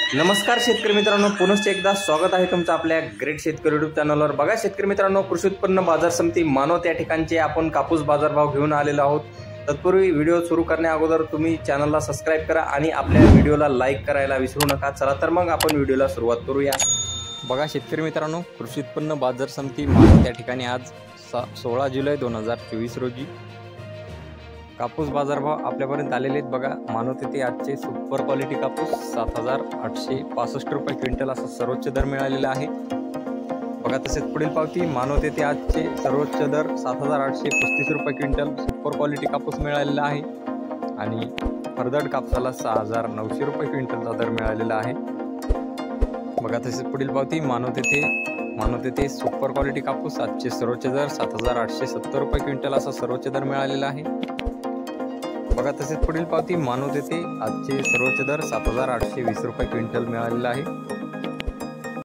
नमस्कार शेतकरी मित्रांनो, पुनश्च एकदा स्वागत आहे तुमचं आपल्या ग्रेट शेतकरी यूट्यूब चॅनलवर। बघा शेतकरी मित्रांनो, कृषी उत्पन्न बाजार समिती मानवत या ठिकाणचे आपण कापूस बाजारभाव घेऊन आलेलो आहोत। तत्पूर्वी व्हिडिओ सुरू करण्या अगोदर तुम्ही चॅनलला सबस्क्राइब करा आणि आपल्या व्हिडिओला लाईक करायला विसरू नका। चला तर मग आपण व्हिडिओला सुरुवात करूया। बघा शेतकरी मित्रांनो, कृषी उत्पन्न बाजार समिती मानवत या ठिकाणी आज 16 जुलै 2024 रोजी कापूस बाजारभाव आपल्यापर्यंत आलेले आहेत। बघा, मानवत येथे आजचे सुपर क्वालिटी कापूस 7,865 रुपये क्विंटल असा सर्वोच्च दर मिळालेला आहे। बघा, तसेच पुढील पावती मानवत येथे आजचे सर्वोच्च दर 7,835 रुपये क्विंटल सुपर क्वालिटी कापूस मिळालेला आहे आणि फरदड कापसाला 6,900 रुपये क्विंटलचा दर मिळालेला आहे। बघा, तसेच पुढील पावती मानवत येथे सुपर क्वालिटी कापूस आजचे सर्वोच्च दर 7,870 रुपये क्विंटल असा सर्वोच्च दर मिळालेला आहे। बघा, तसेच पुढील पावती मानवत येथे आजचे सर्वोच्च दर 7,820 रुपये क्विंटल मिळालेला आहे।